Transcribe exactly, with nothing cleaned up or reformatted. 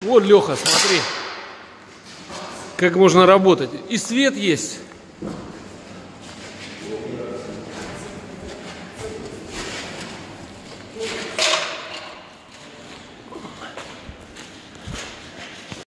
Вот, Леха, смотри, как можно работать. И свет есть.